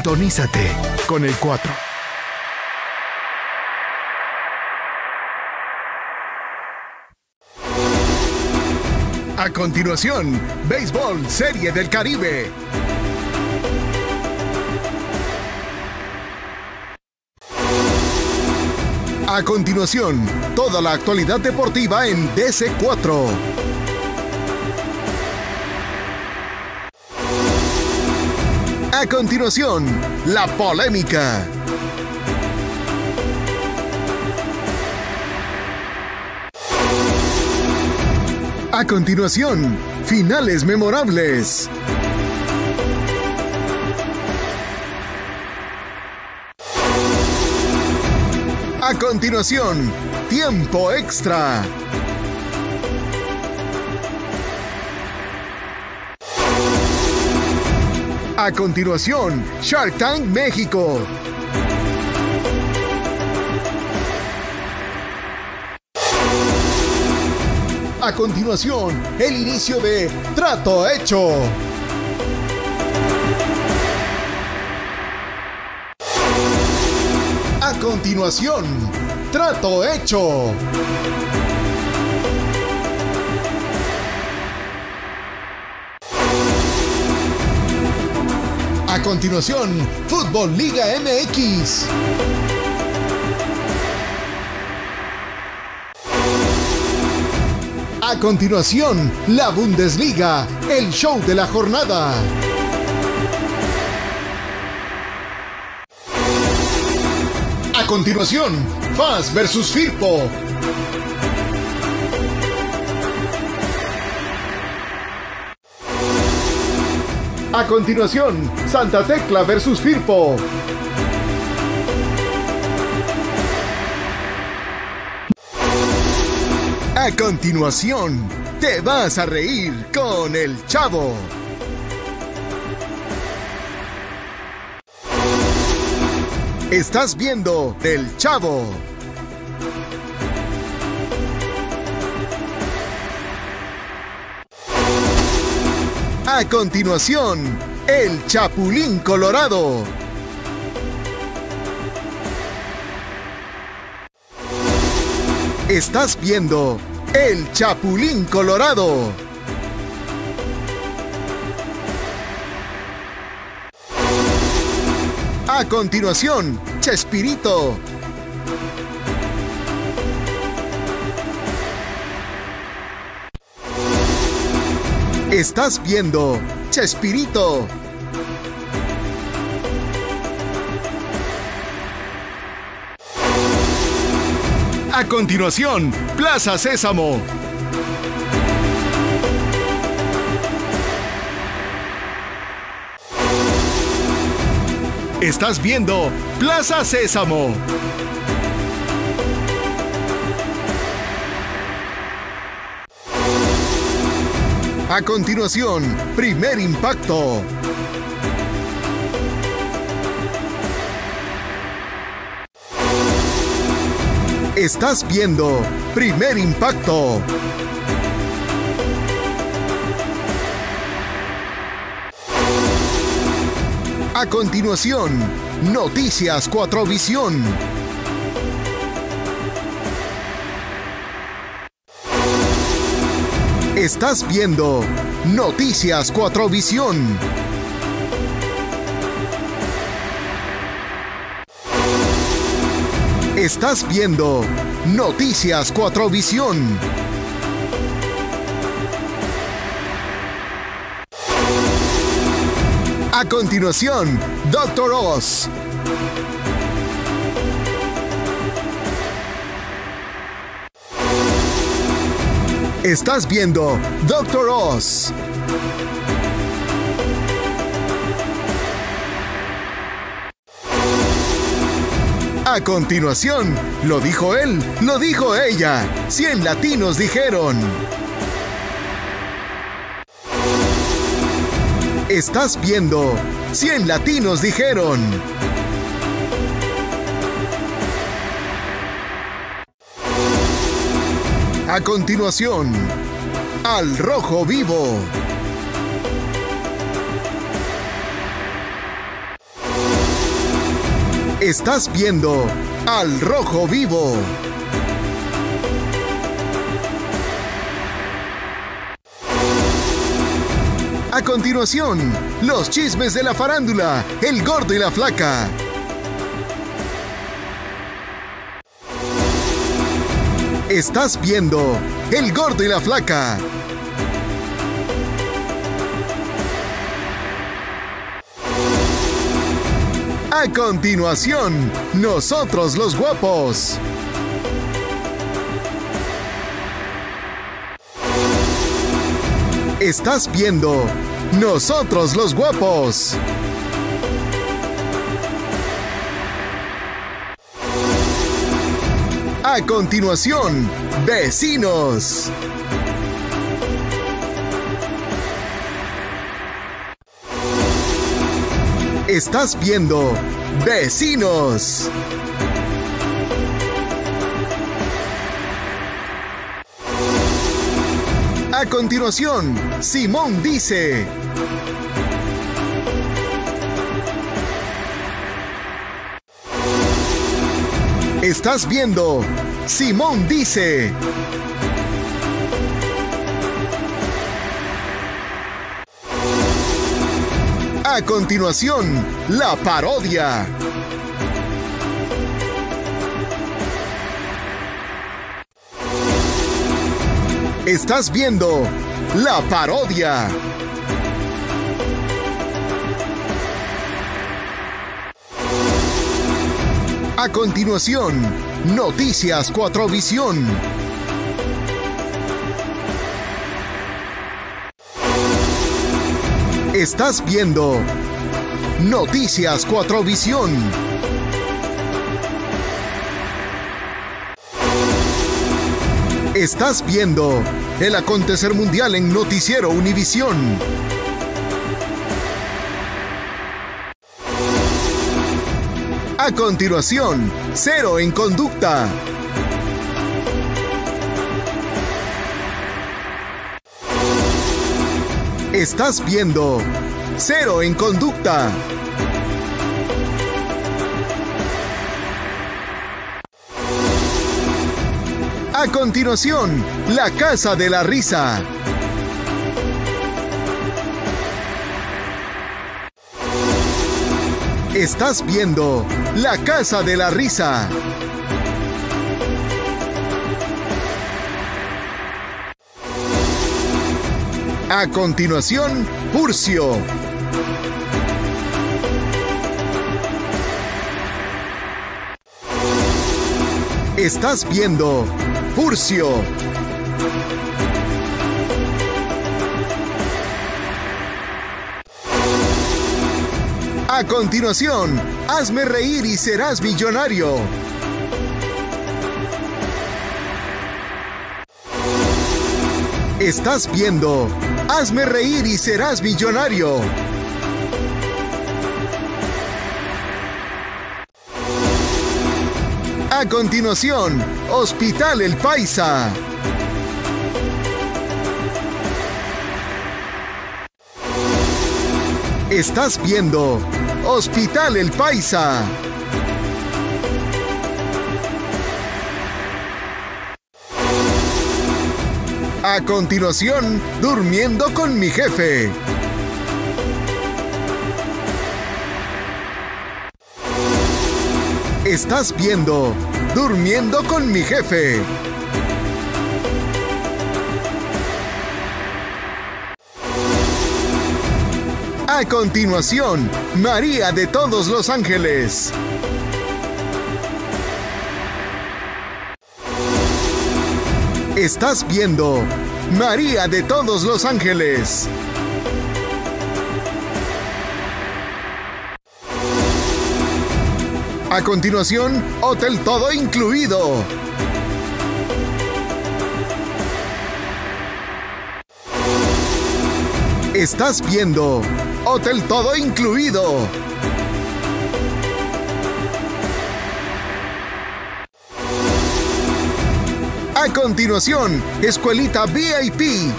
Sintonízate con el 4. A continuación, Béisbol Serie del Caribe. A continuación, toda la actualidad deportiva en DC4. A continuación, la polémica. A continuación, finales memorables. A continuación, tiempo extra. A continuación, Shark Tank México. A continuación, el inicio de Trato Hecho. A continuación, Trato Hecho. A continuación, Fútbol Liga MX. A continuación, la Bundesliga, el show de la jornada. A continuación, FAS versus Firpo. A continuación, Santa Tecla versus Firpo. A continuación, te vas a reír con el Chavo. Estás viendo El Chavo. A continuación, El Chapulín Colorado. Estás viendo El Chapulín Colorado. A continuación, Chespirito. Estás viendo Chespirito. A continuación, Plaza Sésamo. Estás viendo Plaza Sésamo. A continuación, Primer Impacto. Estás viendo Primer Impacto. A continuación, Noticias 4 Visión. Estás viendo Noticias 4 Visión. Estás viendo Noticias 4 Visión. A continuación, Dr. Oz. Estás viendo Dr. Oz. A continuación, lo dijo él, lo dijo ella. 100 latinos dijeron. Estás viendo 100 latinos dijeron. A continuación, Al Rojo Vivo. Estás viendo Al Rojo Vivo. A continuación, los chismes de la farándula, el gordo y la flaca. Estás viendo El Gordo y la Flaca. A continuación, Nosotros los Guapos. Estás viendo Nosotros los Guapos. A continuación, Vecinos. Estás viendo Vecinos. A continuación, Simón dice. Estás viendo Simón dice. A continuación, la parodia. Estás viendo la parodia. A continuación, Noticias 4 Visión. Estás viendo Noticias 4 Visión. Estás viendo el acontecer mundial en Noticiero Univisión. A continuación, Cero en Conducta. Estás viendo Cero en Conducta. A continuación, La Casa de la Risa. Estás viendo La Casa de la Risa. A continuación, Furcio. Estás viendo Furcio. A continuación, Hazme reír y serás millonario. Estás viendo Hazme reír y serás millonario. A continuación, Hospital El Paisa. Estás viendo Hospital El Paisa. A continuación, Durmiendo con mi jefe. Estás viendo Durmiendo con mi jefe. A continuación, María de todos los ángeles. Estás viendo María de todos los ángeles. A continuación, Hotel Todo Incluido. Estás viendo Hotel Todo Incluido. A continuación, Escuelita VIP.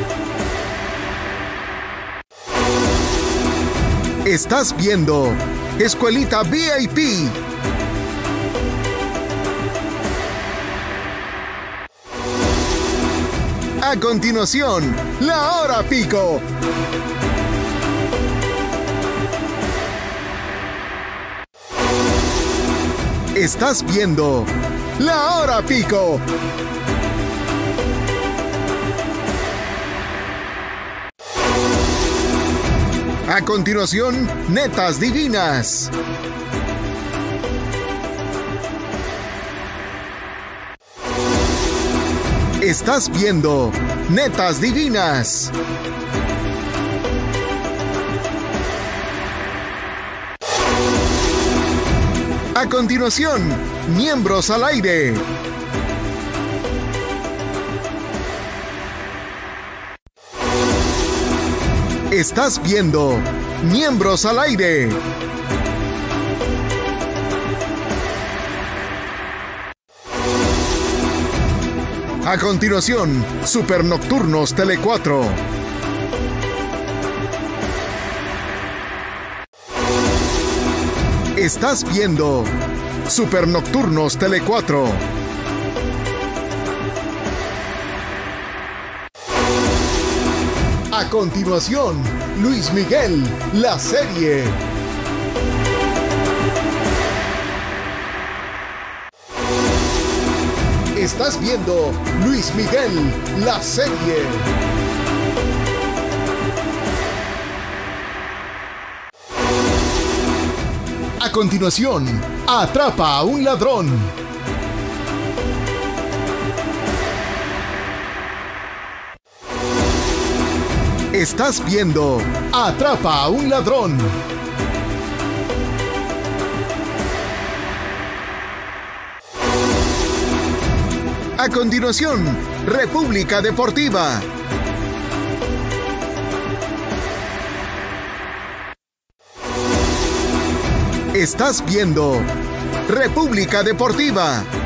Estás viendo Escuelita VIP. A continuación, la hora pico. Estás viendo la hora pico. A continuación, netas divinas. Estás viendo netas divinas. A continuación, miembros al aire. Estás viendo miembros al aire. A continuación, Super Nocturnos Tele 4. Estás viendo Super Nocturnos Tele 4. A continuación, Luis Miguel, la serie. Estás viendo Luis Miguel, la serie. A continuación, Atrapa a un ladrón. Estás viendo Atrapa a un ladrón. A continuación, República Deportiva. Estás viendo República Deportiva.